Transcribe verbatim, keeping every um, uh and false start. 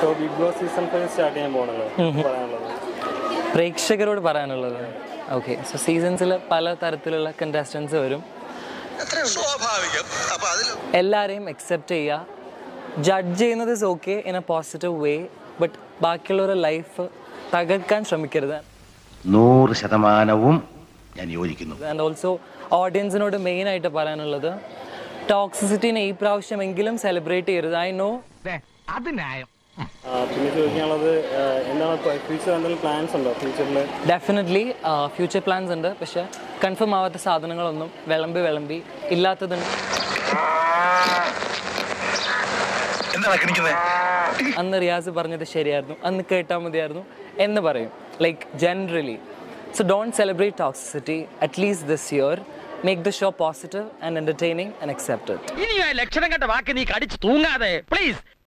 So Bigg Boss season five start ചെയ്യാൻ പോകണല്ലോ, പറയാനുള്ളത് പ്രേക്ഷകരോട് പറയാനുള്ളത് ഓക്കെ. സോ സീസൺസിൽ പല തരത്തിലുള്ള കണ്ടസ്റ്റൻസ് വരും, എല്ലാവരെയും അക്സെപ്റ്റ് ചെയ്യുക. ജഡ്ജ് ചെയ്യുന്നത് is okay in a positive way, but ബാക്കിയുള്ളവരുടെ ലൈഫ് തകർക്കാൻ ശ്രമിക്കരുത്. നൂറ് ശതമാനവും ഞാൻ യോജിക്കുന്നു. ആൻഡ് ഓൾസോ ഓഡിയൻസിനോട് മെയിനായിട്ട് പറയാനുള്ളത്, ടോക്സിസിറ്റിനെ ഈ പ്രാവശ്യമെങ്കിലും സെലിബ്രേറ്റ് ചെയ്യരുത്. ഐ നോ അത് ന്യായം. പിന്നെ ചോദിക്കാനുള്ളത്, എന്താണ് ഫ്യൂച്ചർ എന്തെങ്കിലും പ്ലാൻസ് ഉണ്ടോ ഫ്യൂച്ചറിൽ? ഡെഫിനറ്റ്ലി ഫ്യൂച്ചർ പ്ലാൻസ് ഉണ്ട്, പക്ഷെ കൺഫേം ആവാത്ത സാധനങ്ങളൊന്നും വിളമ്പി വിളമ്പി ഇല്ലാത്തതുണ്ട്. അന്ന് റിയാസ് പറഞ്ഞത് ശരിയായിരുന്നു, അന്ന് കേട്ടാൽ മതിയായിരുന്നു എന്ന് പറയും, like generally. So don't celebrate toxicity at least this year. Make the show positive and entertaining and accept it. ഇനി ആ ലക്ഷണം കണ്ട വാക്ക് നീ കടിച്ചു തൂങ്ങാതെ പ്ലീസ്.